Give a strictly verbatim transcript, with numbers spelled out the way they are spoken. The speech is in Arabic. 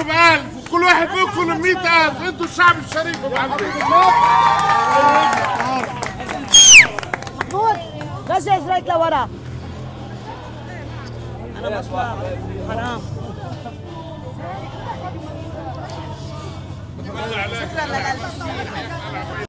نضرب ألف وكل واحد فيكم مئة ألف. انتوا الشعب الشريف يا معلم. محمود رجع زريت لورا. انا بطلع حرام. شكرا لك.